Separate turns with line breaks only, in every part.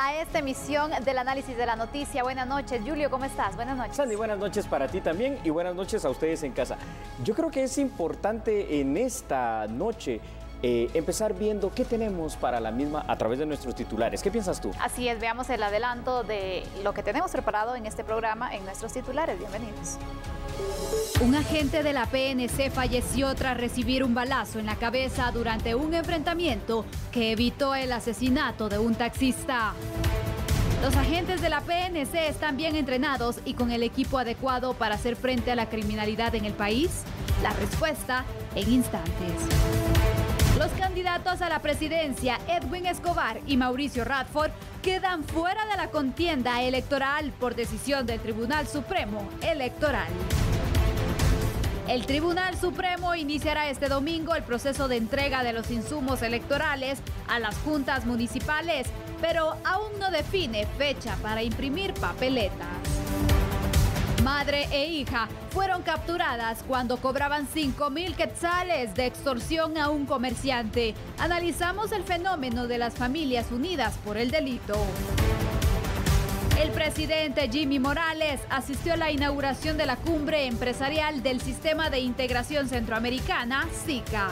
a esta emisión del análisis de la noticia. Buenas noches, Julio, ¿cómo estás? Buenas noches.
Sandy, buenas noches para ti también y buenas noches a ustedes en casa. Yo creo que es importante en esta noche empezar viendo qué tenemos para la misma a través de nuestros titulares. ¿Qué piensas tú?
Así es, veamos el adelanto de lo que tenemos preparado en este programa en nuestros titulares. Bienvenidos.
Un agente de la PNC falleció tras recibir un balazo en la cabeza durante un enfrentamiento que evitó el asesinato de un taxista. Los agentes de la PNC están bien entrenados y con el equipo adecuado para hacer frente a la criminalidad en el país. La respuesta en instantes. Los candidatos a la presidencia, Edwin Escobar y Mauricio Radford, quedan fuera de la contienda electoral por decisión del Tribunal Supremo Electoral. El Tribunal Supremo iniciará este domingo el proceso de entrega de los insumos electorales a las juntas municipales, pero aún no define fecha para imprimir papeletas. Madre e hija fueron capturadas cuando cobraban 5,000 quetzales de extorsión a un comerciante. Analizamos el fenómeno de las familias unidas por el delito. El presidente Jimmy Morales asistió a la inauguración de la cumbre empresarial del Sistema de Integración Centroamericana, SICA.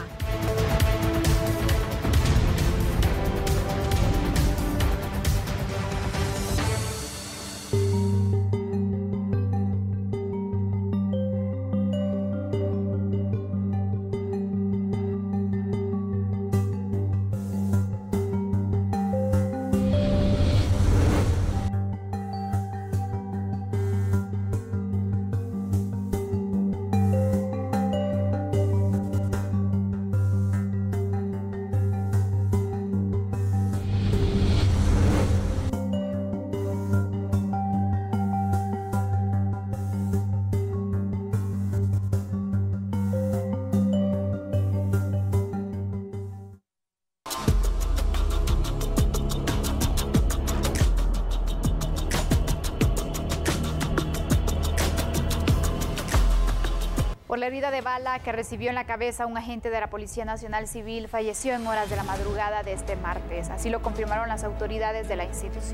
Por la herida de bala que recibió en la cabeza un agente de la Policía Nacional Civil, falleció en horas de la madrugada de este martes. Así lo confirmaron las autoridades de la institución.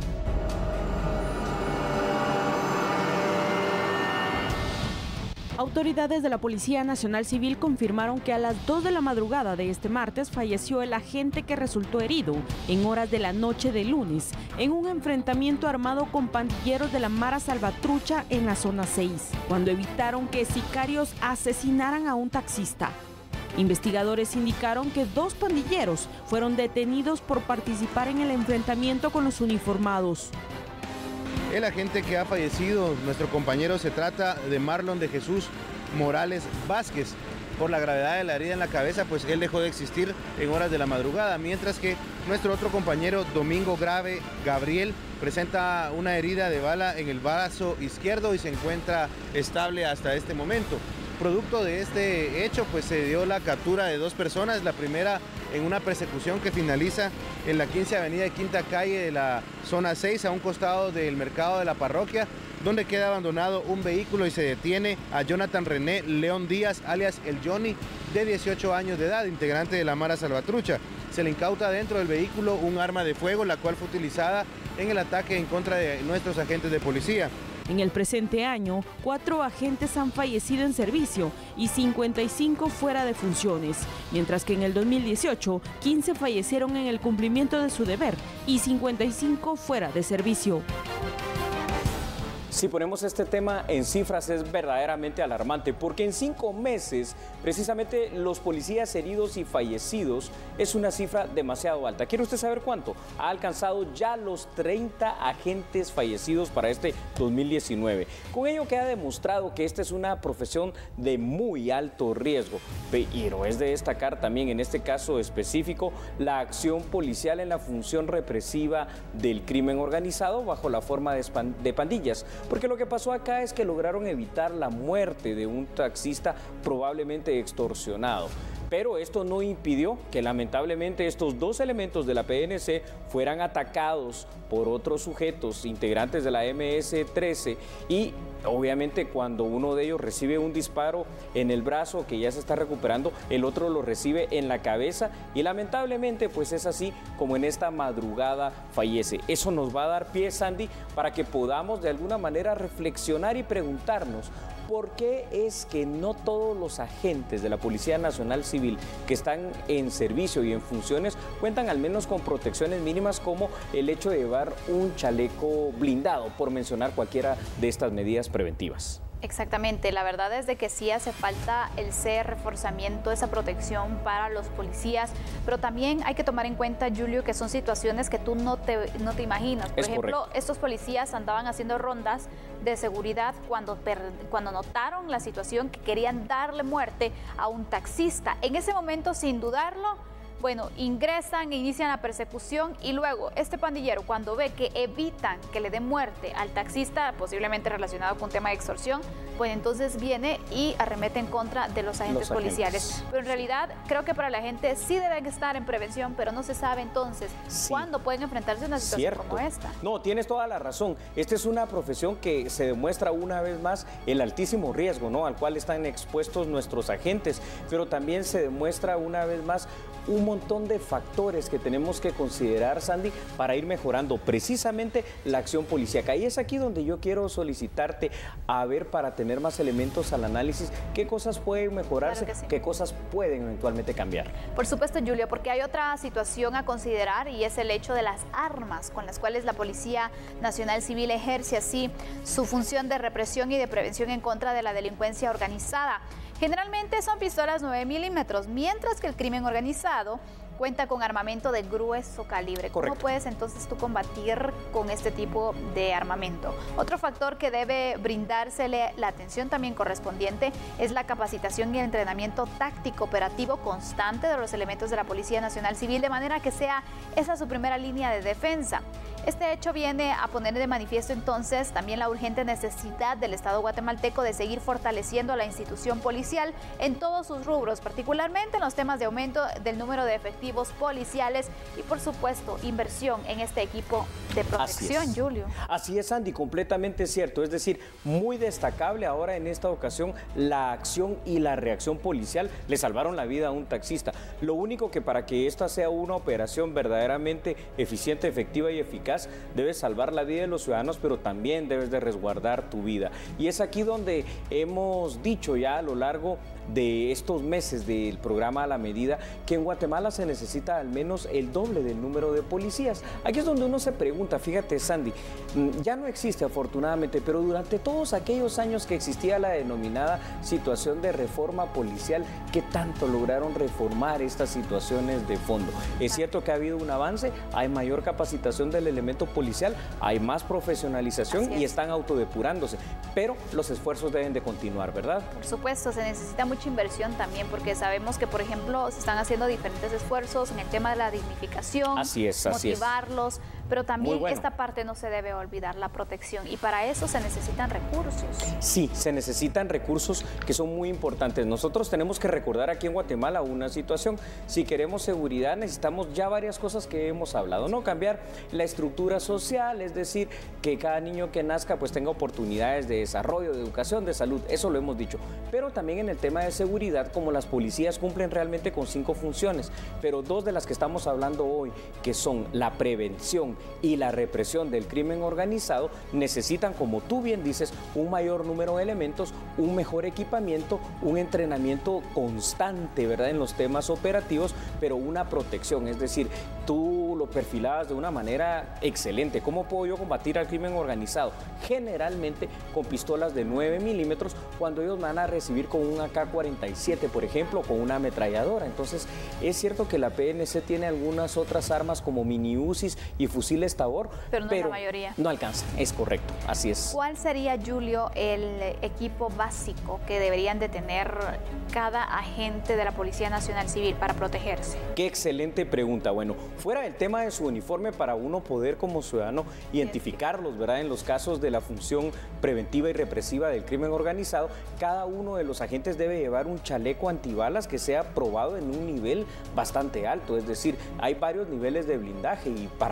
Autoridades de la Policía Nacional Civil confirmaron que a las 2 de la madrugada de este martes falleció el agente que resultó herido en horas de la noche de lunes en un enfrentamiento armado con pandilleros de la Mara Salvatrucha en la zona 6, cuando evitaron que sicarios asesinaran a un taxista. Investigadores indicaron que 2 pandilleros fueron detenidos por participar en el enfrentamiento con los uniformados.
El agente que ha fallecido, nuestro compañero, se trata de Marlon de Jesús Morales Vázquez. Por la gravedad de la herida en la cabeza, pues él dejó de existir en horas de la madrugada, mientras que nuestro otro compañero, Domingo Grave Gabriel, presenta una herida de bala en el brazo izquierdo y se encuentra estable hasta este momento. Producto de este hecho, pues se dio la captura de 2 personas, la primera en una persecución que finaliza en la 15 Avenida y Quinta Calle de la zona 6, a un costado del mercado de la parroquia, donde queda abandonado un vehículo y se detiene a Jonathan René León Díaz, alias El Johnny, de 18 años de edad, integrante de la Mara Salvatrucha. Se le incauta dentro del vehículo un arma de fuego, la cual fue utilizada en el ataque en contra de nuestros agentes de policía.
En el presente año, 4 agentes han fallecido en servicio y 55 fuera de funciones, mientras que en el 2018, 15 fallecieron en el cumplimiento de su deber y 55 fuera de servicio.
Si ponemos este tema en cifras es verdaderamente alarmante, porque en 5 meses, precisamente los policías heridos y fallecidos es una cifra demasiado alta. ¿Quiere usted saber cuánto? Ha alcanzado ya los 30 agentes fallecidos para este 2019. Con ello queda demostrado que esta es una profesión de muy alto riesgo. Pero es de destacar también en este caso específico la acción policial en la función represiva del crimen organizado bajo la forma de pandillas. Porque lo que pasó acá es que lograron evitar la muerte de un taxista probablemente extorsionado. Pero esto no impidió que lamentablemente estos 2 elementos de la PNC fueran atacados por otros sujetos integrantes de la MS-13 y Obviamente cuando uno de ellos recibe un disparo en el brazo que ya se está recuperando, el otro lo recibe en la cabeza y lamentablemente pues es así como en esta madrugada fallece. Eso nos va a dar pie, Sandy, para que podamos de alguna manera reflexionar y preguntarnos ¿por qué es que no todos los agentes de la Policía Nacional Civil que están en servicio y en funciones cuentan al menos con protecciones mínimas como el hecho de llevar un chaleco blindado, por mencionar cualquiera de estas medidas preventivas?
Exactamente, la verdad es de que sí hace falta el reforzamiento, esa protección para los policías, pero también hay que tomar en cuenta, Julio, que son situaciones que tú no te imaginas. Por ejemplo, estos policías andaban haciendo rondas de seguridad cuando notaron la situación que querían darle muerte a un taxista. En ese momento, sin dudarlo, bueno, ingresan, inician la persecución y luego este pandillero, cuando ve que evitan que le den muerte al taxista, posiblemente relacionado con un tema de extorsión, pues entonces viene y arremete en contra de los agentes policiales. Pero en realidad creo que para la gente sí deben estar en prevención, pero no se sabe entonces cuándo pueden enfrentarse a una situación como esta.
No, tienes toda la razón. Esta es una profesión que se demuestra una vez más el altísimo riesgo, ¿no?, al cual están expuestos nuestros agentes, pero también se demuestra una vez más un montón de factores que tenemos que considerar, Sandy, para ir mejorando precisamente la acción policíaca. Y es aquí donde yo quiero solicitarte a ver, para tener más elementos al análisis, qué cosas pueden mejorarse, claro que sí, qué cosas pueden eventualmente cambiar.
Por supuesto, Julio, porque hay otra situación a considerar y es el hecho de las armas con las cuales la Policía Nacional Civil ejerce así su función de represión y de prevención en contra de la delincuencia organizada. Generalmente son pistolas 9 milímetros, mientras que el crimen organizado cuenta con armamento de grueso calibre.
Correcto.
¿Cómo puedes entonces tú combatir con este tipo de armamento? Otro factor que debe brindársele la atención también correspondiente es la capacitación y el entrenamiento táctico operativo constante de los elementos de la Policía Nacional Civil, de manera que sea esa su primera línea de defensa. Este hecho viene a poner de manifiesto entonces también la urgente necesidad del Estado guatemalteco de seguir fortaleciendo la institución policial en todos sus rubros, particularmente en los temas de aumento del número de efectivos policiales y, por supuesto, inversión en este equipo de protección, Julio.
Así es, Andy, completamente cierto. Es decir, muy destacable ahora en esta ocasión la acción y la reacción policial. Le salvaron la vida a un taxista. Lo único que para que esta sea una operación verdaderamente eficiente, efectiva y eficaz, debes salvar la vida de los ciudadanos, pero también debes de resguardar tu vida. Y es aquí donde hemos dicho ya a lo largo de estos meses del programa A la Medida que en Guatemala se necesita al menos el doble del número de policías. Aquí es donde uno se pregunta, fíjate, Sandy, ya no existe afortunadamente, pero durante todos aquellos años que existía la denominada situación de reforma policial, ¿qué tanto lograron reformar estas situaciones de fondo? Es cierto que ha habido un avance, hay mayor capacitación del elemento policial, hay más profesionalización y están autodepurándose, pero los esfuerzos deben de continuar, ¿verdad?
Por supuesto, se necesita mucha inversión también, porque sabemos que, por ejemplo, se están haciendo diferentes esfuerzos en el tema de la dignificación, motivarlos, pero también esta parte no se debe olvidar, la protección, y para eso se necesitan recursos.
Sí, se necesitan recursos que son muy importantes. Nosotros tenemos que recordar aquí en Guatemala una situación. Si queremos seguridad, necesitamos ya varias cosas que hemos hablado, ¿no? Cambiar la estructura social, es decir, que cada niño que nazca pues tenga oportunidades de desarrollo, de educación, de salud, eso lo hemos dicho. Pero también en el tema de seguridad, como las policías cumplen realmente con 5 funciones, pero 2 de las que estamos hablando hoy, que son la prevención y la represión del crimen organizado, necesitan, como tú bien dices, un mayor número de elementos, un mejor equipamiento, un entrenamiento constante, ¿verdad?, en los temas operativos, pero una protección, es decir, tú lo perfilabas de una manera excelente. ¿Cómo puedo yo combatir al crimen organizado? Generalmente con pistolas de 9 milímetros, cuando ellos van a recibir con un AK-47, por ejemplo, con una ametralladora. Entonces, es cierto que la PNC tiene algunas otras armas como mini UCIs y fusiles Tabor,
pero la mayoría.
No alcanza, es correcto, así es.
¿Cuál sería, Julio, el equipo básico que deberían de tener cada agente de la Policía Nacional Civil para protegerse?
Qué excelente pregunta. Bueno, fuera del tema de su uniforme, para uno poder como ciudadano identificarlos, ¿verdad?, en los casos de la función preventiva y represiva del crimen organizado, cada uno de los agentes debe llevar un chaleco antibalas que sea probado en un nivel bastante alto, es decir, hay varios niveles de blindaje y para resguardar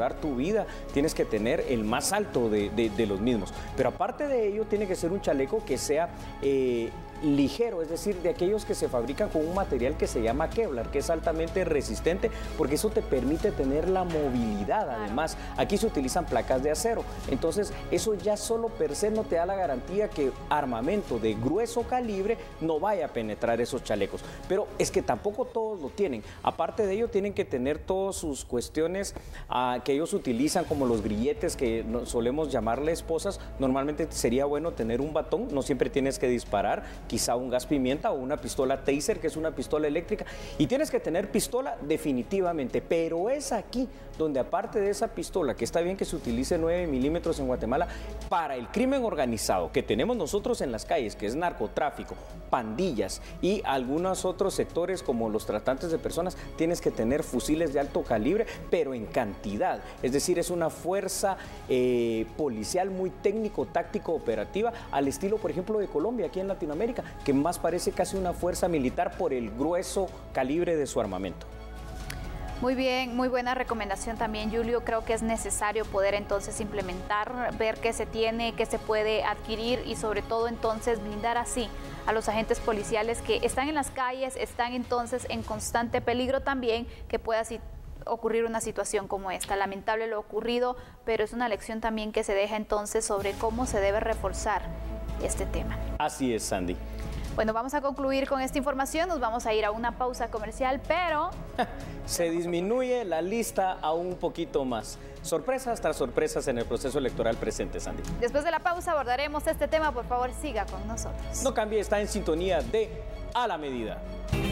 salvar tu vida, tienes que tener el más alto de los mismos. Pero aparte de ello, tiene que ser un chaleco que sea ligero, es decir, de aquellos que se fabrican con un material que se llama Kevlar, que es altamente resistente, porque eso te permite tener la movilidad. Además, aquí se utilizan placas de acero, entonces eso ya solo per se no te da la garantía que armamento de grueso calibre no vaya a penetrar esos chalecos, pero es que tampoco todos lo tienen. Aparte de ello, tienen que tener todas sus cuestiones que ellos utilizan, como los grilletes que solemos llamarle esposas. Normalmente sería bueno tener un batón, no siempre tienes que disparar, quizá un gas pimienta o una pistola taser, que es una pistola eléctrica, y tienes que tener pistola definitivamente, pero es aquí donde, aparte de esa pistola, que está bien que se utilice 9 milímetros en Guatemala, para el crimen organizado que tenemos nosotros en las calles, que es narcotráfico, pandillas y algunos otros sectores como los tratantes de personas, tienes que tener fusiles de alto calibre, pero en cantidad, es decir, es una fuerza policial muy técnico, táctico, operativa, al estilo, por ejemplo, de Colombia, aquí en Latinoamérica, que más parece casi una fuerza militar por el grueso calibre de su armamento.
Muy bien, muy buena recomendación también, Julio. Creo que es necesario poder entonces implementar, ver qué se tiene, qué se puede adquirir y sobre todo entonces blindar así a los agentes policiales que están en las calles, están entonces en constante peligro también que pueda así ocurrir una situación como esta. Lamentable lo ocurrido, pero es una lección también que se deja entonces sobre cómo se debe reforzar este tema.
Así es, Sandy.
Bueno, vamos a concluir con esta información, nos vamos a ir a una pausa comercial, pero...
se disminuye la lista aún un poquito más. Sorpresas tras sorpresas en el proceso electoral presente, Sandy.
Después de la pausa abordaremos este tema, por favor siga con nosotros.
No cambie, está en sintonía de A la Medida.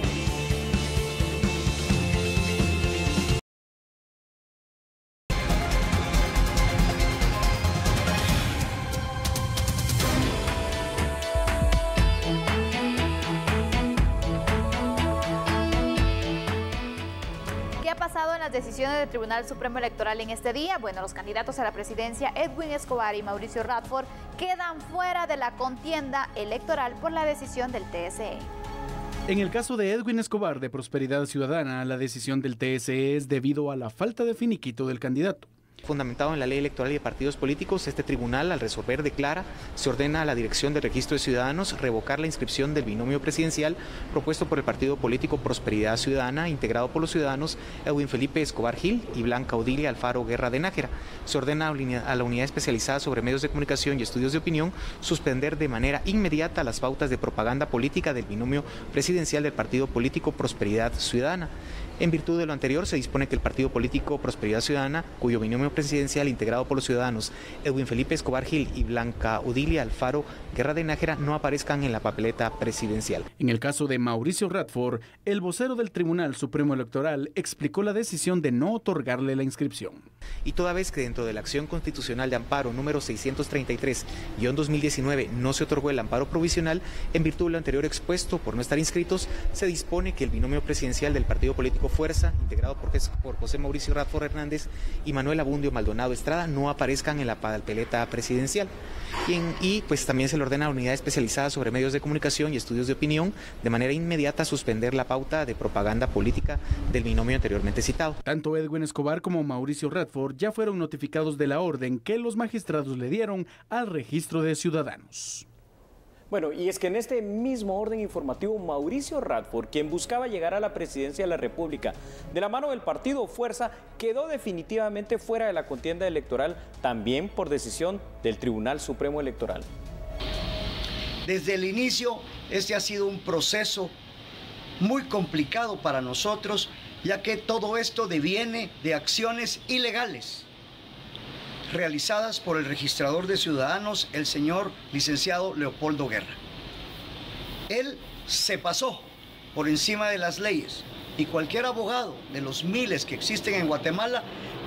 Decisiones del Tribunal Supremo Electoral en este día. Bueno, los candidatos a la presidencia Edwin Escobar y Mauricio Radford quedan fuera de la contienda electoral por la decisión del TSE.
En el caso de Edwin Escobar de Prosperidad Ciudadana, la decisión del TSE es debido a la falta de finiquito del candidato.
Fundamentado en la ley electoral y de partidos políticos, este tribunal, al resolver, declara, se ordena a la Dirección del Registro de Ciudadanos revocar la inscripción del binomio presidencial propuesto por el partido político Prosperidad Ciudadana, integrado por los ciudadanos Edwin Felipe Escobar Gil y Blanca Odilia Alfaro Guerra de Nájera. Se ordena a la Unidad Especializada sobre Medios de Comunicación y Estudios de Opinión suspender de manera inmediata las pautas de propaganda política del binomio presidencial del partido político Prosperidad Ciudadana. En virtud de lo anterior, se dispone que el partido político Prosperidad Ciudadana, cuyo binomio presidencial integrado por los ciudadanos Edwin Felipe Escobar Gil y Blanca Odilia Alfaro Guerra de Nájera no aparezcan en la papeleta presidencial.
En el caso de Mauricio Radford, el vocero del Tribunal Supremo Electoral explicó la decisión de no otorgarle la inscripción.
Y toda vez que dentro de la acción constitucional de amparo número 633-2019 no se otorgó el amparo provisional, en virtud de lo anterior expuesto por no estar inscritos, se dispone que el binomio presidencial del partido político Fuerza, integrado por José Mauricio Radford Hernández y Manuel Abundio Maldonado Estrada, no aparezcan en la papeleta presidencial. Y pues también se le ordena a la Unidad Especializada sobre Medios de Comunicación y Estudios de Opinión de manera inmediata suspender la pauta de propaganda política del binomio anteriormente citado.
Tanto Edwin Escobar como Mauricio Radford ya fueron notificados de la orden que los magistrados le dieron al Registro de Ciudadanos.
Bueno, y es que en este mismo orden informativo, Mauricio Radford, quien buscaba llegar a la presidencia de la República de la mano del partido Fuerza, quedó definitivamente fuera de la contienda electoral, también por decisión del Tribunal Supremo Electoral.
Desde el inicio, este ha sido un proceso muy complicado para nosotros, ya que todo esto deviene de acciones ilegales realizadas por el registrador de ciudadanos, el señor licenciado Leopoldo Guerra. Él se pasó por encima de las leyes y cualquier abogado de los miles que existen en Guatemala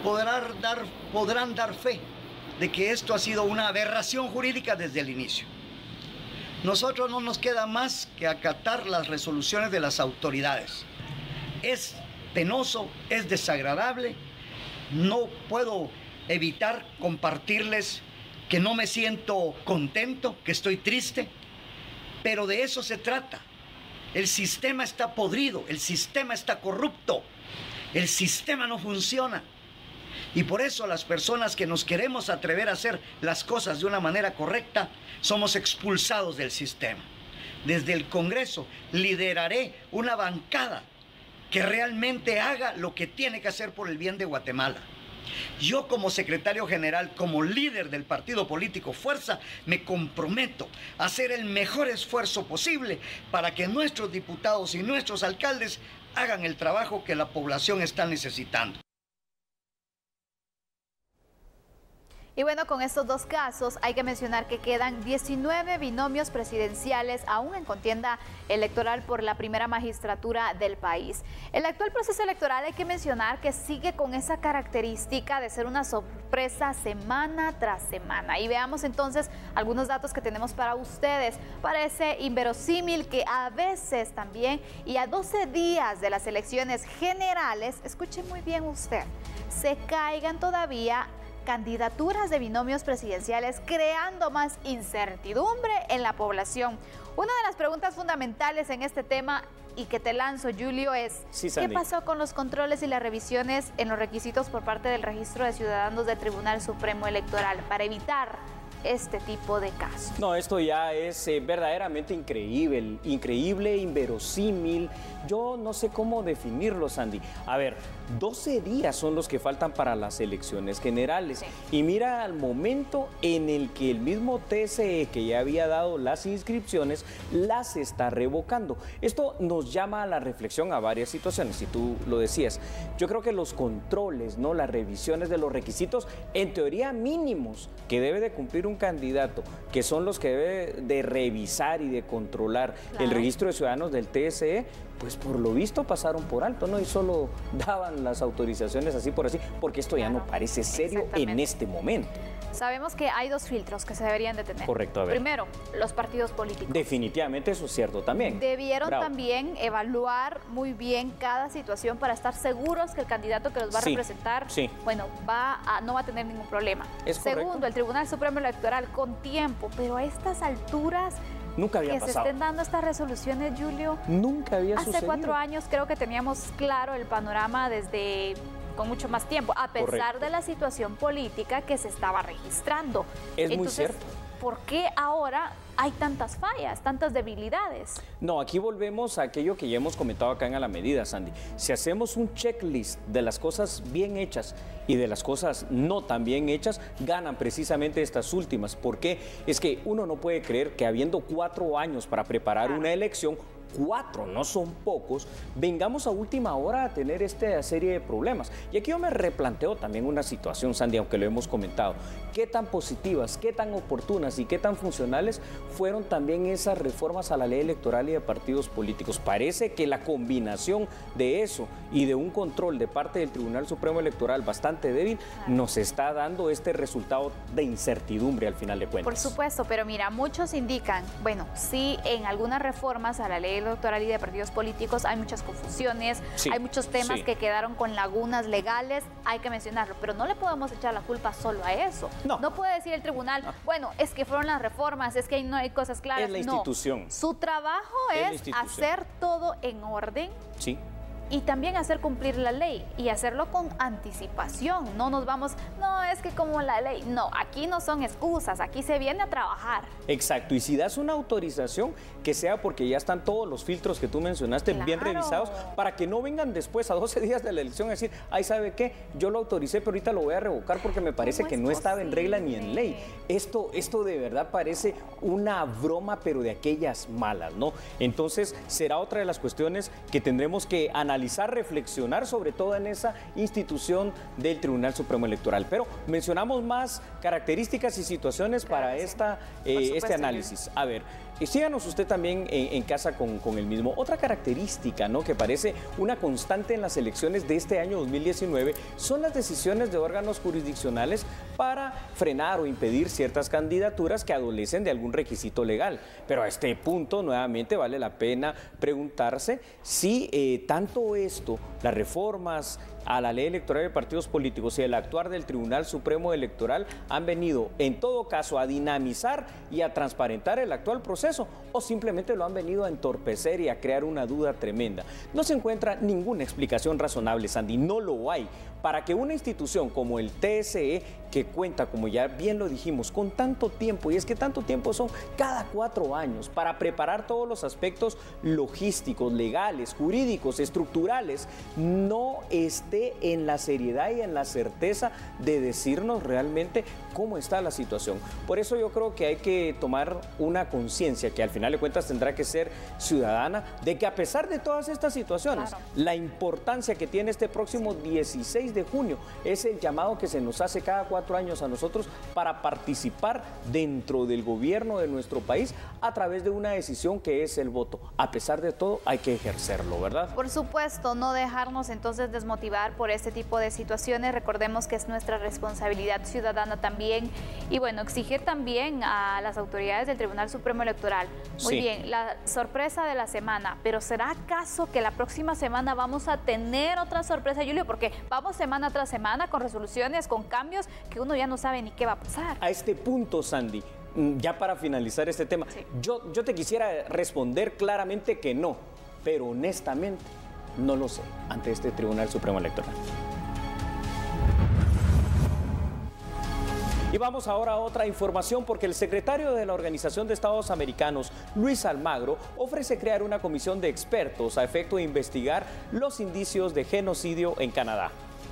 podrán dar fe de que esto ha sido una aberración jurídica desde el inicio. Nosotros no nos queda más que acatar las resoluciones de las autoridades. Es penoso, es desagradable, no puedo evitar compartirles que no me siento contento, que estoy triste, pero de eso se trata. El sistema está podrido, el sistema está corrupto, el sistema no funciona. Y por eso las personas que nos queremos atrever a hacer las cosas de una manera correcta, somos expulsados del sistema. Desde el Congreso lideraré una bancada que realmente haga lo que tiene que hacer por el bien de Guatemala. Yo como secretario general, como líder del partido político Fuerza, me comprometo a hacer el mejor esfuerzo posible para que nuestros diputados y nuestros alcaldes hagan el trabajo que la población está necesitando.
Y bueno, con estos dos casos hay que mencionar que quedan 19 binomios presidenciales aún en contienda electoral por la primera magistratura del país. El actual proceso electoral hay que mencionar que sigue con esa característica de ser una sorpresa semana tras semana. Y veamos entonces algunos datos que tenemos para ustedes. Parece inverosímil que a veces también, y a 12 días de las elecciones generales, escuche muy bien usted, se caigan todavía candidaturas de binomios presidenciales, creando más incertidumbre en la población. Una de las preguntas fundamentales en este tema y que te lanzo, Julio, es ¿qué pasó con los controles y las revisiones en los requisitos por parte del Registro de Ciudadanos del Tribunal Supremo Electoral para evitar este tipo de casos?
No, esto ya es verdaderamente increíble, inverosímil. Yo no sé cómo definirlo, Sandy. A ver, 12 días son los que faltan para las elecciones generales. Sí. Y mira al momento en el que el mismo TSE, que ya había dado las inscripciones, las está revocando. Esto nos llama a la reflexión a varias situaciones, y tú lo decías. Yo creo que los controles, ¿no?, las revisiones de los requisitos, en teoría mínimos, que debe de cumplir un candidato, que son los que debe de revisar y de controlar el registro de ciudadanos del TSE, pues por lo visto pasaron por alto, ¿no? Y solo daban las autorizaciones así por así, porque esto ya no parece serio en este momento.
Sabemos que hay dos filtros que se deberían de tener.
Correcto, a ver.
Primero, los partidos políticos.
Definitivamente eso es cierto también.
Debieron también evaluar muy bien cada situación para estar seguros que el candidato que los va a representar, bueno, no va a tener ningún problema. Segundo, el Tribunal Supremo Electoral con tiempo, pero a estas alturas
nunca había pasado.
Que se estén dando estas resoluciones, Julio.
Nunca había sucedido.
Hace 4 años creo que teníamos claro el panorama desde con mucho más tiempo, a pesar de la situación política que se estaba registrando.
Es muy cierto.
¿Por qué ahora hay tantas fallas, tantas debilidades?
No, aquí volvemos a aquello que ya hemos comentado acá en A la Medida, Sandy. Si hacemos un checklist de las cosas bien hechas y de las cosas no tan bien hechas, ganan precisamente estas últimas. Porque es que uno no puede creer que habiendo 4 años para preparar una elección, 4, no son pocos, vengamos a última hora a tener esta serie de problemas. Y aquí yo me replanteo también una situación, Sandy, aunque lo hemos comentado. ¿Qué tan positivas, qué tan oportunas y qué tan funcionales fueron también esas reformas a la ley electoral y de partidos políticos? Parece que la combinación de eso y de un control de parte del Tribunal Supremo Electoral bastante débil nos está dando este resultado de incertidumbre al final de cuentas.
Por supuesto, pero mira, muchos indican, bueno, sí, en algunas reformas a la ley electoral y de partidos políticos hay muchas confusiones, hay muchos temas que quedaron con lagunas legales, hay que mencionarlo, pero no le podemos echar la culpa solo a eso. No puede decir el tribunal, bueno, es que fueron las reformas, es que no hay cosas claras.
Es la institución.
Su trabajo es hacer todo en orden.
Sí.
Y también hacer cumplir la ley y hacerlo con anticipación. No nos vamos, no, es que como la ley. No, aquí no son excusas, aquí se viene a trabajar.
Exacto, y si das una autorización, que sea porque ya están todos los filtros que tú mencionaste bien revisados, para que no vengan después a 12 días de la elección a decir, ay, ¿sabe qué? Yo lo autoricé, pero ahorita lo voy a revocar porque me parece que no estaba en regla ni en ley. Esto de verdad parece una broma, pero de aquellas malas, ¿no? Entonces, será otra de las cuestiones que tendremos que analizar, reflexionar, sobre todo en esa institución del Tribunal Supremo Electoral. Pero mencionamos más características y situaciones para este análisis. A ver, síganos usted también en casa con el mismo. Otra característica, ¿no?, que parece una constante en las elecciones de este año 2019 son las decisiones de órganos jurisdiccionales para frenar o impedir ciertas candidaturas que adolecen de algún requisito legal. Pero a este punto, nuevamente, vale la pena preguntarse si tanto esto, las reformas a la ley electoral de partidos políticos y el actuar del Tribunal Supremo Electoral han venido, en todo caso, a dinamizar y a transparentar el actual proceso. proceso o simplemente lo han venido a entorpecer y a crear una duda tremenda. No se encuentra ninguna explicación razonable, Sandy, no lo hay, para que una institución como el TSE, que cuenta, como ya bien lo dijimos, con tanto tiempo, y es que tanto tiempo son cada 4 años, para preparar todos los aspectos logísticos, legales, jurídicos, estructurales, no esté en la seriedad y en la certeza de decirnos realmente cómo está la situación. Por eso yo creo que hay que tomar una conciencia, que al final de cuentas tendrá que ser ciudadana, de que a pesar de todas estas situaciones, claro, la importancia que tiene este próximo 16 de junio es el llamado que se nos hace cada 4 años a nosotros para participar dentro del gobierno de nuestro país a través de una decisión que es el voto. A pesar de todo, hay que ejercerlo, ¿verdad?
Por supuesto, no dejarnos entonces desmotivar por este tipo de situaciones. Recordemos que es nuestra responsabilidad ciudadana también. Y bueno, exigir también a las autoridades del Tribunal Supremo Electoral. Muy bien, la sorpresa de la semana, pero ¿será acaso que la próxima semana vamos a tener otra sorpresa, Julio? Porque vamos semana tras semana con resoluciones, con cambios que uno ya no sabe ni qué va a pasar.
A este punto, Sandy, ya para finalizar este tema, yo te quisiera responder claramente que no, pero honestamente no lo sé ante este Tribunal Supremo Electoral. Y vamos ahora a otra información, porque el secretario de la Organización de Estados Americanos, Luis Almagro, ofrece crear una comisión de expertos a efecto de investigar los indicios de genocidio en Canadá.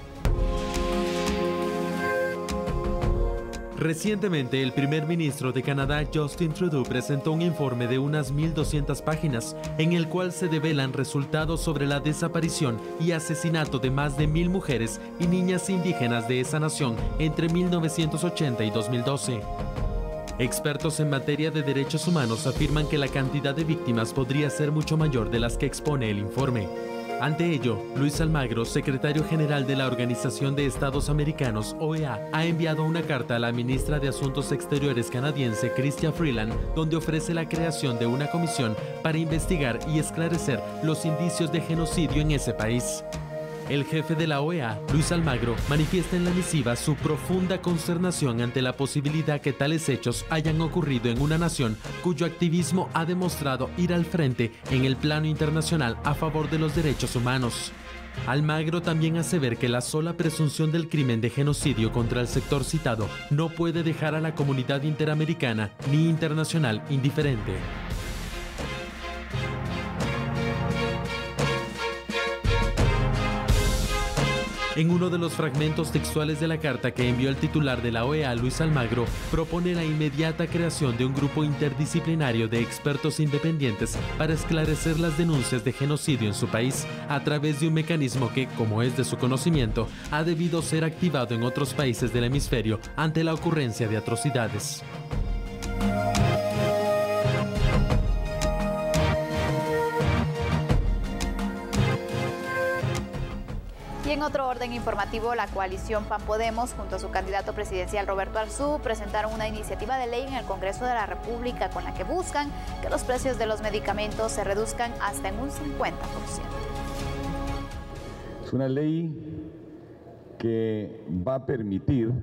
Recientemente, el primer ministro de Canadá, Justin Trudeau, presentó un informe de unas 1.200 páginas en el cual se develan resultados sobre la desaparición y asesinato de más de 1.000 mujeres y niñas indígenas de esa nación entre 1980 y 2012. Expertos en materia de derechos humanos afirman que la cantidad de víctimas podría ser mucho mayor de las que expone el informe. Ante ello, Luis Almagro, secretario general de la Organización de Estados Americanos, OEA, ha enviado una carta a la ministra de Asuntos Exteriores canadiense, Chrystia Freeland, donde ofrece la creación de una comisión para investigar y esclarecer los indicios de genocidio en ese país. El jefe de la OEA, Luis Almagro, manifiesta en la misiva su profunda consternación ante la posibilidad que tales hechos hayan ocurrido en una nación cuyo activismo ha demostrado ir al frente en el plano internacional a favor de los derechos humanos. Almagro también hace ver que la sola presunción del crimen de genocidio contra el sector citado no puede dejar a la comunidad interamericana ni internacional indiferente. En uno de los fragmentos textuales de la carta que envió el titular de la OEA, Luis Almagro, propone la inmediata creación de un grupo interdisciplinario de expertos independientes para esclarecer las denuncias de genocidio en su país a través de un mecanismo que, como es de su conocimiento, ha debido ser activado en otros países del hemisferio ante la ocurrencia de atrocidades.
Y en otro orden informativo, la coalición PAN-Podemos, junto a su candidato presidencial Roberto Arzú, presentaron una iniciativa de ley en el Congreso de la República con la que buscan que los precios de los medicamentos se reduzcan hasta en un 50%.
Es una ley que va a permitir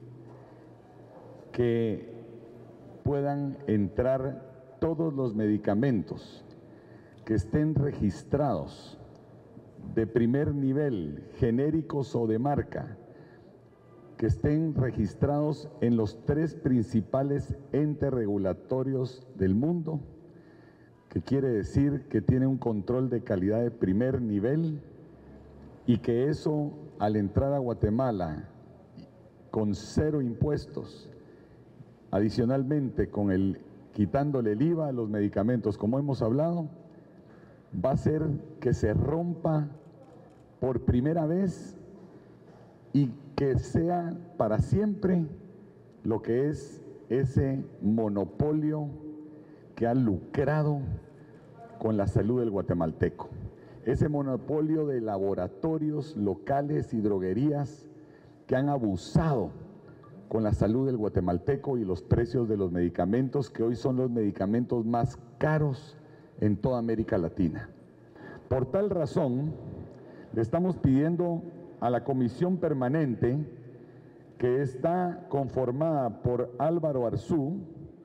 que puedan entrar todos los medicamentos que estén registrados de primer nivel, genéricos o de marca, que estén registrados en los 3 principales entes regulatorios del mundo, que quiere decir que tiene un control de calidad de primer nivel, y que eso, al entrar a Guatemala con 0 impuestos, adicionalmente quitándole el IVA a los medicamentos, como hemos hablado, va a hacer que se rompa por primera vez y que sea para siempre lo que es ese monopolio que ha lucrado con la salud del guatemalteco. Ese monopolio de laboratorios locales y droguerías que han abusado con la salud del guatemalteco y los precios de los medicamentos, que hoy son los medicamentos más caros en toda América Latina. Por tal razón, le estamos pidiendo a la comisión permanente, que está conformada por Álvaro Arzú,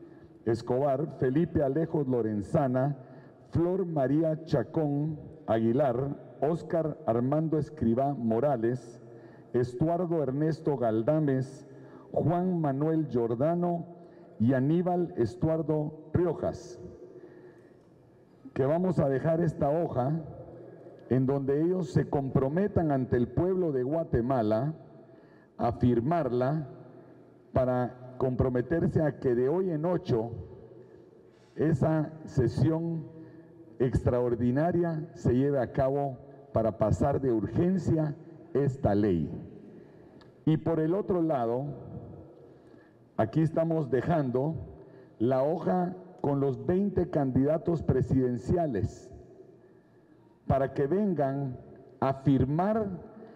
Escobar, Felipe Alejos Lorenzana, Flor María Chacón Aguilar, Óscar Armando Escribá Morales, Estuardo Ernesto Galdames, Juan Manuel Giordano y Aníbal Estuardo Riojas, que vamos a dejar esta hoja en donde ellos se comprometan ante el pueblo de Guatemala a firmarla para comprometerse a que de hoy en 8 esa sesión extraordinaria se lleve a cabo para pasar de urgencia esta ley. Y por el otro lado, aquí estamos dejando la hoja con los 20 candidatos presidenciales para que vengan a firmar,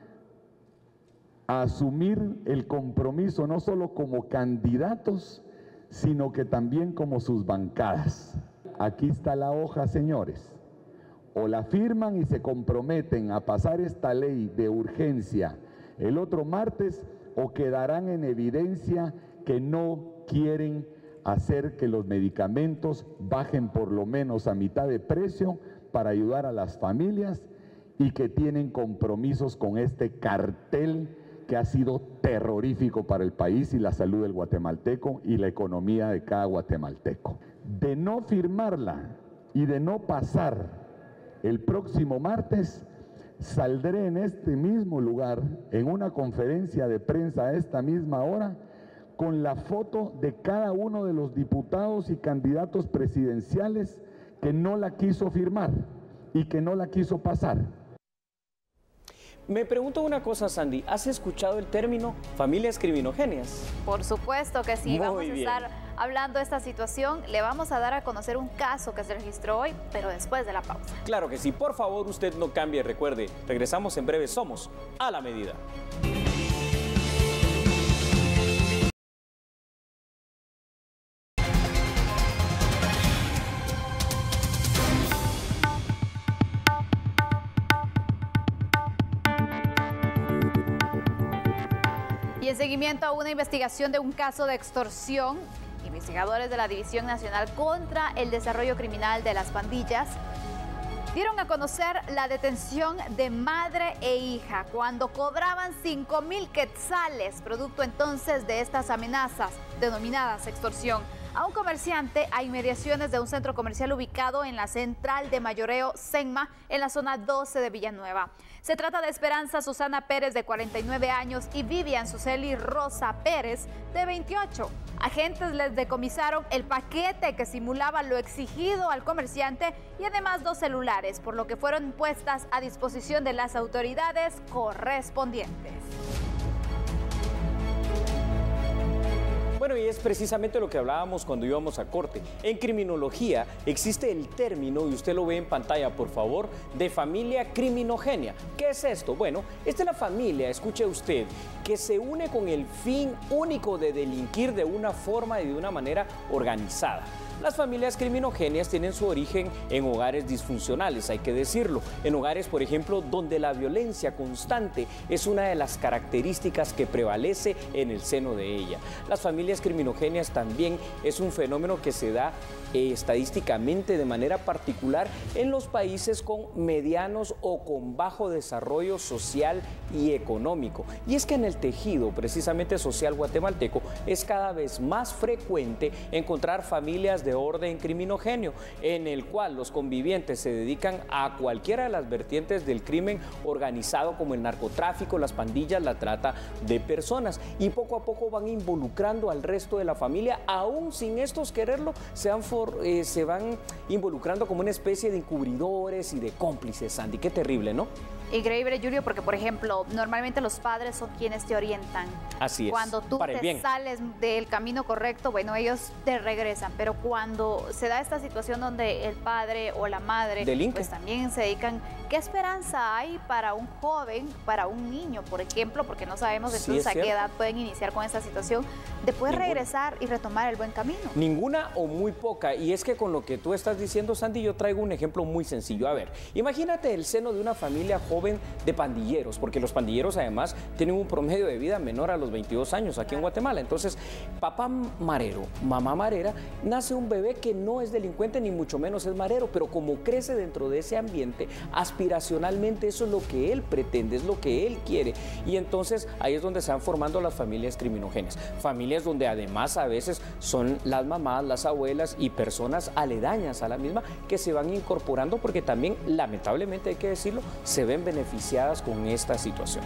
a asumir el compromiso no solo como candidatos, sino que también como sus bancadas. Aquí está la hoja, señores. O la firman y se comprometen a pasar esta ley de urgencia el otro martes, o quedarán en evidencia que no quieren hacer que los medicamentos bajen por lo menos a mitad de precio para ayudar a las familias, y que tienen compromisos con este cartel que ha sido terrorífico para el país y la salud del guatemalteco y la economía de cada guatemalteco. De no firmarla y de no pasar el próximo martes, saldré en este mismo lugar, en una conferencia de prensa a esta misma hora, con la foto de cada uno de los diputados y candidatos presidenciales que no la quiso firmar y que no la quiso pasar.
Me pregunto una cosa, Sandy, ¿has escuchado el término familias criminogéneas?
Por supuesto que sí. Vamos a estar hablando de esta situación. Le vamos a dar a conocer un caso que se registró hoy, pero después de la pausa.
Claro que sí. Por favor, usted no cambie. Recuerde, regresamos en breve. Somos A la Medida.
Y en seguimiento a una investigación de un caso de extorsión, investigadores de la División Nacional contra el Desarrollo Criminal de las Pandillas dieron a conocer la detención de madre e hija cuando cobraban 5,000 quetzales, producto entonces de estas amenazas denominadas extorsión, a un comerciante a inmediaciones de un centro comercial ubicado en la central de mayoreo Senma, en la zona 12 de Villanueva. Se trata de Esperanza Susana Pérez, de 49 años, y Vivian Suseli Rosa Pérez, de 28. Agentes les decomisaron el paquete que simulaba lo exigido al comerciante y además 2 celulares, por lo que fueron puestas a disposición de las autoridades correspondientes.
Bueno, y es precisamente lo que hablábamos cuando íbamos a corte. En criminología existe el término, y usted lo ve en pantalla, por favor, de familia criminogénea. ¿Qué es esto? Bueno, esta es la familia, escuche usted, que se une con el fin único de delinquir de una forma y de una manera organizada. Las familias criminogéneas tienen su origen en hogares disfuncionales, hay que decirlo. En hogares, por ejemplo, donde la violencia constante es una de las características que prevalece en el seno de ella. Las familias criminogéneas también es un fenómeno que se da estadísticamente de manera particular en los países con medianos o con bajo desarrollo social y económico. Y es que en el tejido precisamente social guatemalteco es cada vez más frecuente encontrar familias de orden criminogéneo, en el cual los convivientes se dedican a cualquiera de las vertientes del crimen organizado, como el narcotráfico, las pandillas, la trata de personas, y poco a poco van involucrando al resto de la familia, aún sin estos quererlo, se van involucrando como una especie de encubridores y de cómplices, Sandy. Qué terrible, ¿no?
Increíble, Julio, porque, por ejemplo, normalmente los padres son quienes te orientan.
Así es.
Cuando tú te sales del camino correcto, bueno, ellos te regresan, pero cuando se da esta situación donde el padre o la madre
delinque,
pues también se dedican ¿qué esperanza hay para un joven, para un niño, por ejemplo, porque no sabemos entonces a qué edad pueden iniciar con esta situación, de poder regresar y retomar el buen camino?
Ninguna o muy poca, y es que con lo que tú estás diciendo, Sandy, yo traigo un ejemplo muy sencillo. A ver, imagínate el seno de una familia joven de pandilleros, porque los pandilleros además tienen un promedio de vida menor a los 22 años aquí en Guatemala. Entonces, papá marero, mamá marera, nace un bebé que no es delincuente ni mucho menos es marero, pero como crece dentro de ese ambiente, aspiracionalmente eso es lo que él pretende, es lo que él quiere. Y entonces ahí es donde se van formando las familias criminógenas. Familias donde además a veces son las mamás, las abuelas y personas aledañas a la misma que se van incorporando porque también, lamentablemente hay que decirlo, se ven beneficiadas con esta situación.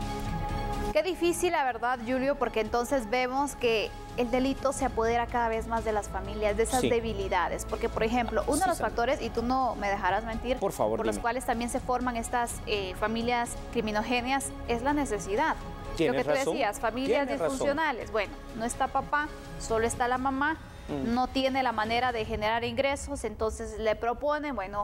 Qué difícil, la verdad, Julio, porque entonces vemos que el delito se apodera cada vez más de las familias, de esas debilidades. Porque, por ejemplo, uno de los factores, y tú no me dejarás mentir,
por favor,
por los cuales también se forman estas familias criminogéneas, es la necesidad. Lo que tú decías, familias disfuncionales. Bueno, no está papá, solo está la mamá, no tiene la manera de generar ingresos, entonces le proponen, bueno,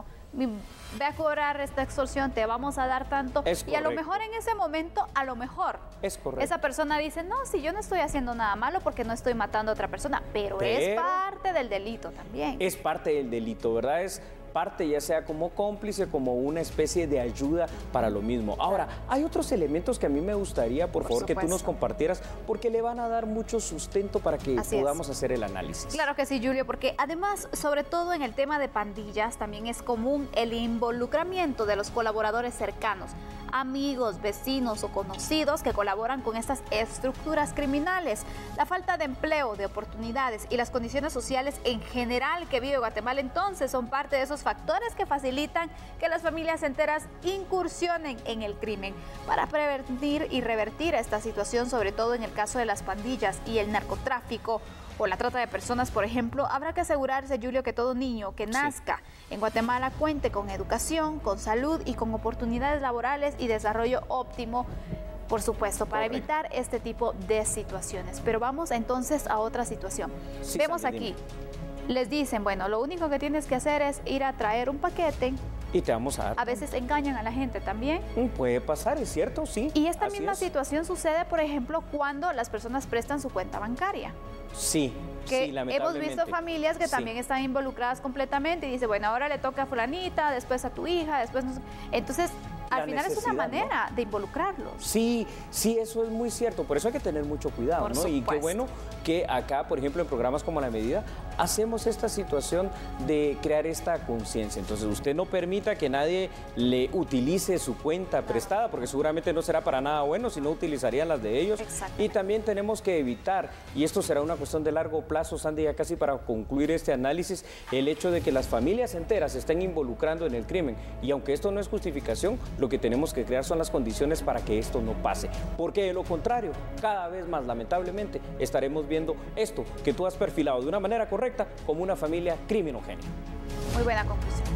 ve a cobrar esta extorsión, te vamos a dar tanto. Y a lo mejor en ese momento, a lo mejor, esa persona dice, no, si yo no estoy haciendo nada malo porque no estoy matando a otra persona, pero es parte del delito también.
Es parte del delito, ¿verdad? Es parte, ya sea como cómplice, como una especie de ayuda para lo mismo. Ahora, hay otros elementos que a mí me gustaría, por favor, que tú nos compartieras, porque le van a dar mucho sustento para que podamos hacer el análisis.
Claro que sí, Julio, porque además, sobre todo en el tema de pandillas, también es común el involucramiento de los colaboradores cercanos, amigos, vecinos o conocidos que colaboran con estas estructuras criminales. La falta de empleo, de oportunidades y las condiciones sociales en general que vive Guatemala entonces son parte de esos factores que facilitan que las familias enteras incursionen en el crimen. Para prevenir y revertir esta situación, sobre todo en el caso de las pandillas y el narcotráfico o la trata de personas, por ejemplo, habrá que asegurarse, Julio, que todo niño que nazca en Guatemala cuente con educación, con salud y con oportunidades laborales y desarrollo óptimo, por supuesto, para evitar este tipo de situaciones. Pero vamos entonces a otra situación. Vemos aquí, les dicen, bueno, lo único que tienes que hacer es ir a traer un paquete.
Y te vamos a dar.
A veces engañan a la gente también.
Puede pasar, es cierto, sí.
Y esta misma situación sucede, por ejemplo, cuando las personas prestan su cuenta bancaria.
Sí,
que
sí, lamentablemente.
Hemos visto familias que también están involucradas completamente y dice, bueno, ahora le toca a fulanita, después a tu hija, después no sé. Entonces, al final es una manera de involucrarlos.
Sí, sí, eso es muy cierto. Por eso hay que tener mucho cuidado, ¿no? Y qué bueno que acá, por ejemplo, en programas como La Medida, hacemos esta situación de crear esta conciencia. Entonces, usted no permita que nadie le utilice su cuenta prestada, porque seguramente no será para nada bueno, si no utilizarían las de ellos. Y también tenemos que evitar, y esto será una cuestión de largo plazo, Sandy, ya casi para concluir este análisis, el hecho de que las familias enteras se estén involucrando en el crimen. Y aunque esto no es justificación, lo que tenemos que crear son las condiciones para que esto no pase. Porque de lo contrario, cada vez más, lamentablemente, estaremos viendo esto que tú has perfilado de una manera correcta como una familia criminogénea.
Muy buena conclusión.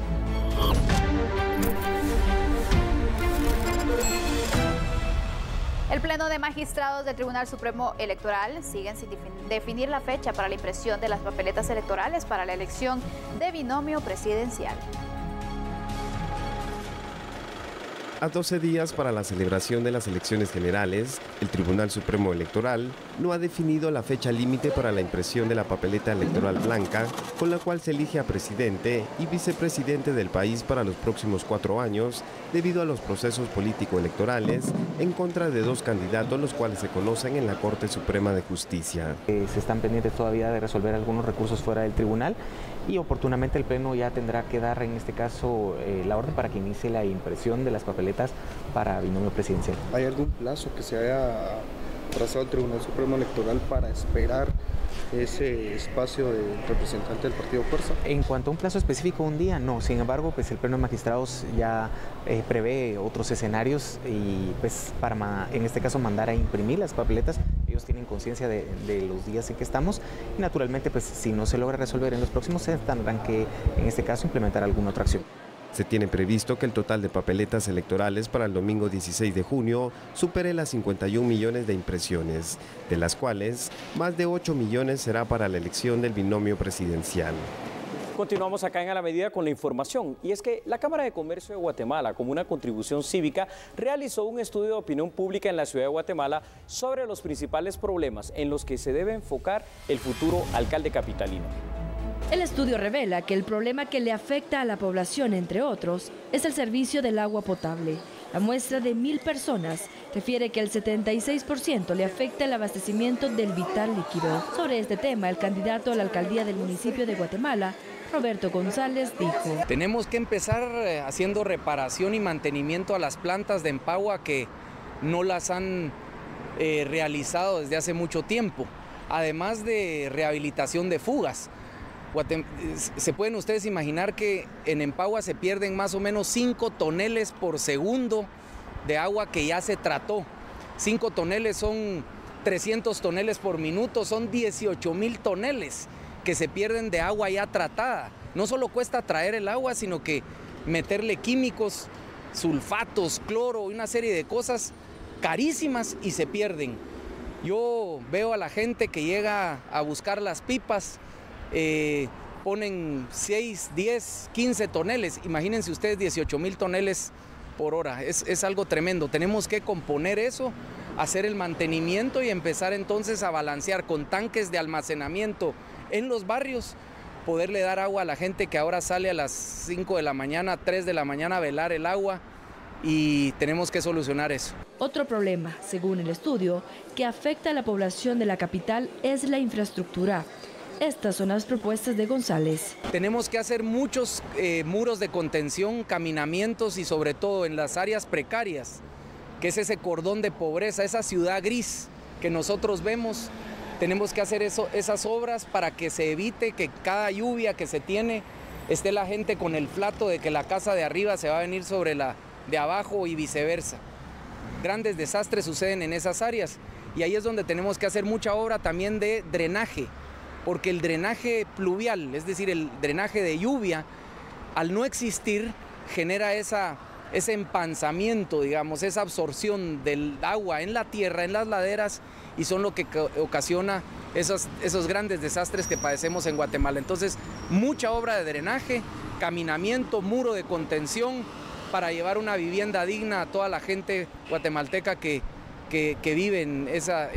El Pleno de Magistrados del Tribunal Supremo Electoral siguen sin definir la fecha para la impresión de las papeletas electorales para la elección de binomio presidencial.
A 12 días para la celebración de las elecciones generales, el Tribunal Supremo Electoral no ha definido la fecha límite para la impresión de la papeleta electoral blanca, con la cual se elige a presidente y vicepresidente del país para los próximos 4 años, debido a los procesos político-electorales en contra de 2 candidatos, los cuales se conocen en la Corte Suprema de Justicia.
Se están pendientes todavía de resolver algunos recursos fuera del tribunal y oportunamente el Pleno ya tendrá que dar, en este caso, la orden para que inicie la impresión de las papeletas para binomio presidencial.
¿Hay algún plazo que se haya trazado el Tribunal Supremo Electoral para esperar ese espacio del representante del partido Fuerza?
En cuanto a un plazo específico, un día, no. Sin embargo, pues el Pleno de Magistrados ya prevé otros escenarios y pues para, en este caso, mandar a imprimir las papeletas. Ellos tienen conciencia de los días en que estamos y naturalmente, pues si no se logra resolver en los próximos, se tendrán que, en este caso, implementar alguna otra acción.
Se tiene previsto que el total de papeletas electorales para el domingo 16 de junio supere las 51 millones de impresiones, de las cuales más de 8 millones será para la elección del binomio presidencial.
Continuamos acá en A la Medida con la información, y es que la Cámara de Comercio de Guatemala, como una contribución cívica, realizó un estudio de opinión pública en la ciudad de Guatemala sobre los principales problemas en los que se debe enfocar el futuro alcalde capitalino.
El estudio revela que el problema que le afecta a la población, entre otros, es el servicio del agua potable. La muestra de 1.000 personas refiere que el 76% le afecta el abastecimiento del vital líquido. Sobre este tema, el candidato a la alcaldía del municipio de Guatemala, Roberto González, dijo:
tenemos que empezar haciendo reparación y mantenimiento a las plantas de Empagua que no las han realizado desde hace mucho tiempo, además de rehabilitación de fugas. Se pueden ustedes imaginar que en Empagua se pierden más o menos 5 toneles por segundo de agua que ya se trató. 5 toneles son 300 toneles por minuto, son 18,000 toneles que se pierden de agua ya tratada. No solo cuesta traer el agua, sino que meterle químicos, sulfatos, cloro y una serie de cosas carísimas y se pierden. Yo veo a la gente que llega a buscar las pipas, ponen 6, 10, 15 toneles, imagínense ustedes 18,000 toneles por hora, es algo tremendo. Tenemos que componer eso, hacer el mantenimiento y empezar entonces a balancear con tanques de almacenamiento en los barrios, poderle dar agua a la gente que ahora sale a las 5 de la mañana, 3 de la mañana a velar el agua, y tenemos que solucionar eso.
Otro problema, según el estudio, que afecta a la población de la capital es la infraestructura. Estas son las propuestas de González.
Tenemos que hacer muchos muros de contención, caminamientos y sobre todo en las áreas precarias, que es ese cordón de pobreza, esa ciudad gris que nosotros vemos. Tenemos que hacer esas obras para que se evite que cada lluvia que se tiene esté la gente con el flato de que la casa de arriba se va a venir sobre la de abajo y viceversa. Grandes desastres suceden en esas áreas y ahí es donde tenemos que hacer mucha obra también de drenaje, porque el drenaje pluvial, es decir, el drenaje de lluvia, al no existir, genera ese empanzamiento, digamos, esa absorción del agua en la tierra, en las laderas, y son lo que ocasiona esos grandes desastres que padecemos en Guatemala. Entonces, mucha obra de drenaje, caminamiento, muro de contención, para llevar una vivienda digna a toda la gente guatemalteca que vive en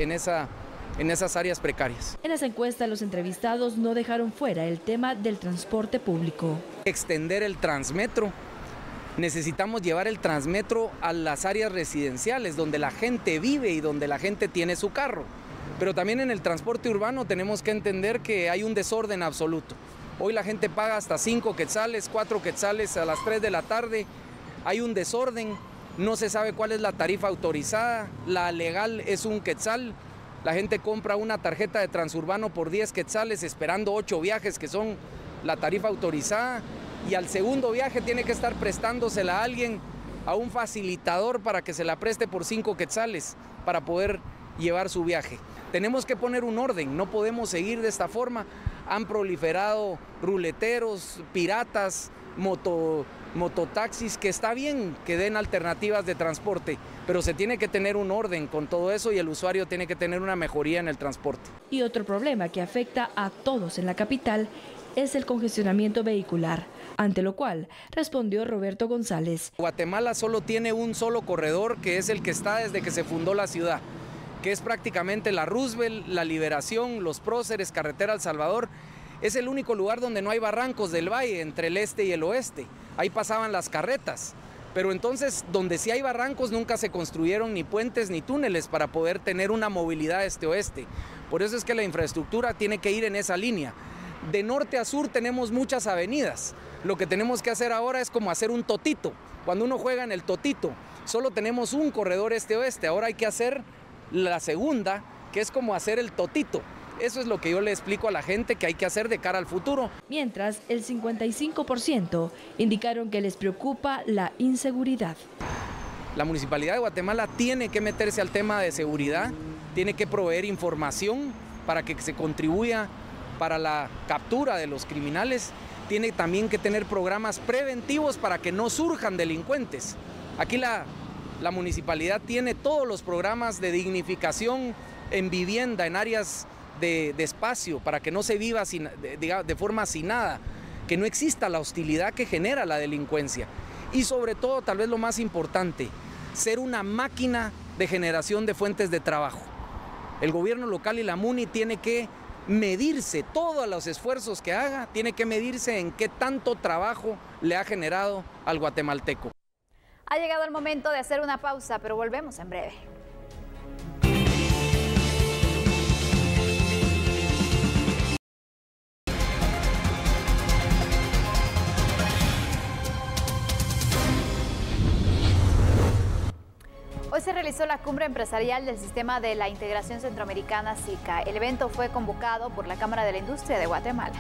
esas áreas precarias.
En esa encuesta, los entrevistados no dejaron fuera el tema del transporte público.
Extender el Transmetro. Necesitamos llevar el Transmetro a las áreas residenciales, donde la gente vive y donde la gente tiene su carro. Pero también en el transporte urbano tenemos que entender que hay un desorden absoluto. Hoy la gente paga hasta 5 quetzales, 4 quetzales a las 3 de la tarde. Hay un desorden, no se sabe cuál es la tarifa autorizada, la legal es 1 quetzal. La gente compra una tarjeta de Transurbano por 10 quetzales esperando 8 viajes que son la tarifa autorizada, y al segundo viaje tiene que estar prestándosela a alguien, a un facilitador para que se la preste por 5 quetzales para poder llevar su viaje. Tenemos que poner un orden, no podemos seguir de esta forma. Han proliferado ruleteros, piratas, mototaxis, que está bien que den alternativas de transporte, pero se tiene que tener un orden con todo eso y el usuario tiene que tener una mejoría en el transporte.
Y otro problema que afecta a todos en la capital es el congestionamiento vehicular, ante lo cual respondió Roberto González.
Guatemala solo tiene un solo corredor, que es el que está desde que se fundó la ciudad, que es prácticamente la Roosevelt, la Liberación, los Próceres, Carretera El Salvador. Es el único lugar donde no hay barrancos del valle entre el este y el oeste. Ahí pasaban las carretas. Pero entonces, donde sí hay barrancos, nunca se construyeron ni puentes ni túneles para poder tener una movilidad este-oeste. Por eso es que la infraestructura tiene que ir en esa línea. De norte a sur tenemos muchas avenidas. Lo que tenemos que hacer ahora es como hacer un totito. Cuando uno juega en el totito, solo tenemos un corredor este-oeste. Ahora hay que hacer la segunda, que es como hacer el totito. Eso es lo que yo le explico a la gente que hay que hacer de cara al futuro.
Mientras, el 55% indicaron que les preocupa la inseguridad.
La Municipalidad de Guatemala tiene que meterse al tema de seguridad, tiene que proveer información para que se contribuya para la captura de los criminales, tiene también que tener programas preventivos para que no surjan delincuentes. Aquí la municipalidad tiene todos los programas de dignificación en vivienda, en áreas de espacio, para que no se viva de forma hacinada. que no exista la hostilidad que genera la delincuencia. Y sobre todo, tal vez lo más importante, ser una máquina de generación de fuentes de trabajo. El gobierno local y la MUNI tiene que medirse, todos los esfuerzos que haga, tiene que medirse en qué tanto trabajo le ha generado al guatemalteco.
Ha llegado el momento de hacer una pausa, pero volvemos en breve. Hoy se realizó la cumbre empresarial del Sistema de la Integración Centroamericana, SICA. El evento fue convocado por la Cámara de la Industria de Guatemala.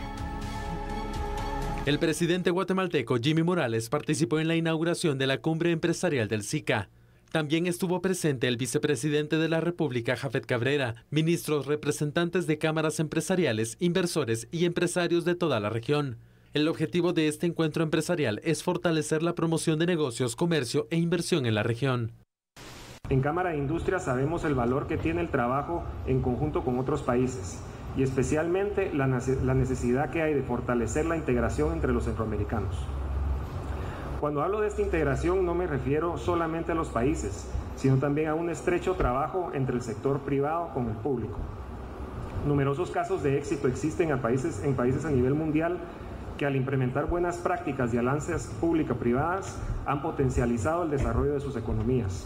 El presidente guatemalteco Jimmy Morales participó en la inauguración de la cumbre empresarial del SICA. También estuvo presente el vicepresidente de la República, Jafet Cabrera, ministros, representantes de cámaras empresariales, inversores y empresarios de toda la región. El objetivo de este encuentro empresarial es fortalecer la promoción de negocios, comercio e inversión en la región.
En Cámara de Industria sabemos el valor que tiene el trabajo en conjunto con otros países y especialmente la necesidad que hay de fortalecer la integración entre los centroamericanos. Cuando hablo de esta integración no me refiero solamente a los países, sino también a un estrecho trabajo entre el sector privado con el público. Numerosos casos de éxito existen en países a nivel mundial que al implementar buenas prácticas y alianzas público-privadas han potencializado el desarrollo de sus economías.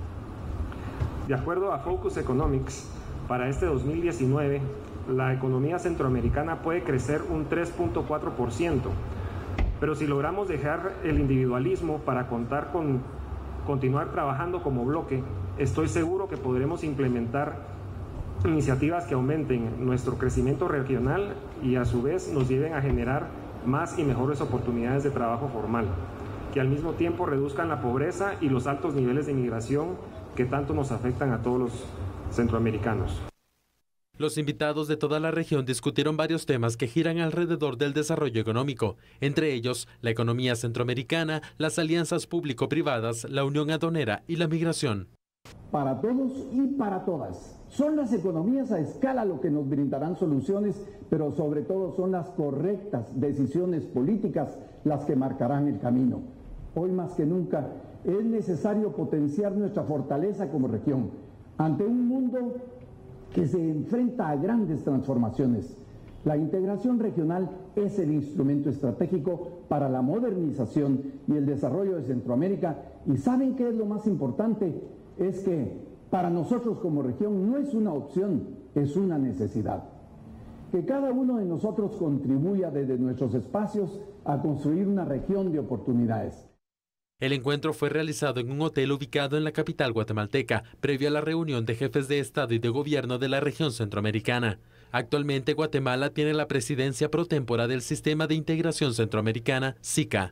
De acuerdo a Focus Economics, para este 2019, la economía centroamericana puede crecer un 3.4%, pero si logramos dejar el individualismo para continuar trabajando como bloque, estoy seguro que podremos implementar iniciativas que aumenten nuestro crecimiento regional y a su vez nos lleven a generar más y mejores oportunidades de trabajo formal, que al mismo tiempo reduzcan la pobreza y los altos niveles de inmigración que tanto nos afectan a todos los centroamericanos.
Los invitados de toda la región discutieron varios temas que giran alrededor del desarrollo económico, entre ellos la economía centroamericana, las alianzas público-privadas, la unión aduanera y la migración.
Para todos y para todas. Son las economías a escala lo que nos brindarán soluciones, pero sobre todo son las correctas decisiones políticas las que marcarán el camino. Hoy más que nunca es necesario potenciar nuestra fortaleza como región ante un mundo que se enfrenta a grandes transformaciones. La integración regional es el instrumento estratégico para la modernización y el desarrollo de Centroamérica. ¿Y saben qué es lo más importante? Es que para nosotros como región no es una opción, es una necesidad. Que cada uno de nosotros contribuya desde nuestros espacios a construir una región de oportunidades.
El encuentro fue realizado en un hotel ubicado en la capital guatemalteca, previo a la reunión de jefes de Estado y de Gobierno de la región centroamericana. Actualmente Guatemala tiene la presidencia pro tempore del Sistema de Integración Centroamericana, SICA.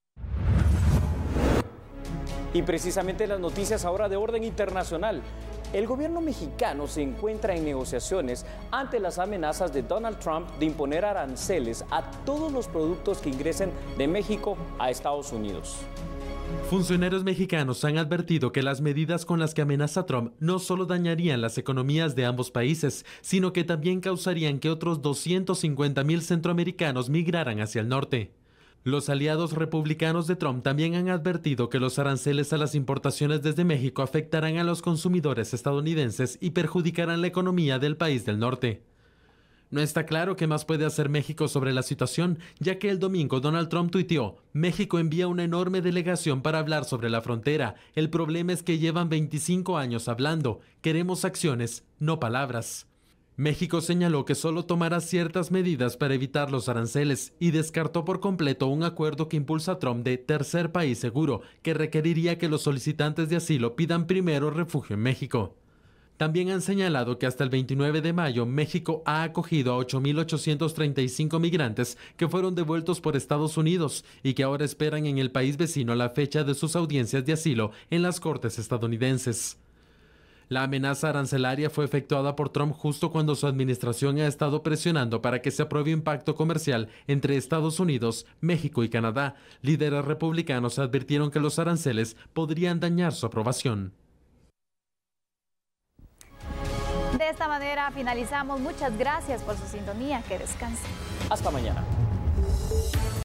Y precisamente las noticias ahora de orden internacional. El gobierno mexicano se encuentra en negociaciones ante las amenazas de Donald Trump de imponer aranceles a todos los productos que ingresen de México a Estados Unidos.
Funcionarios mexicanos han advertido que las medidas con las que amenaza Trump no solo dañarían las economías de ambos países, sino que también causarían que otros 250,000 centroamericanos migraran hacia el norte. Los aliados republicanos de Trump también han advertido que los aranceles a las importaciones desde México afectarán a los consumidores estadounidenses y perjudicarán la economía del país del norte. No está claro qué más puede hacer México sobre la situación, ya que el domingo Donald Trump tuiteó: México envía una enorme delegación para hablar sobre la frontera. El problema es que llevan 25 años hablando. Queremos acciones, no palabras. México señaló que solo tomará ciertas medidas para evitar los aranceles y descartó por completo un acuerdo que impulsa a Trump de tercer país seguro, que requeriría que los solicitantes de asilo pidan primero refugio en México. También han señalado que hasta el 29 de mayo México ha acogido a 8,835 migrantes que fueron devueltos por Estados Unidos y que ahora esperan en el país vecino la fecha de sus audiencias de asilo en las cortes estadounidenses. La amenaza arancelaria fue efectuada por Trump justo cuando su administración ha estado presionando para que se apruebe un pacto comercial entre Estados Unidos, México y Canadá. Líderes republicanos advirtieron que los aranceles podrían dañar su aprobación.
De esta manera finalizamos. Muchas gracias por su sintonía. Que descansen.
Hasta mañana.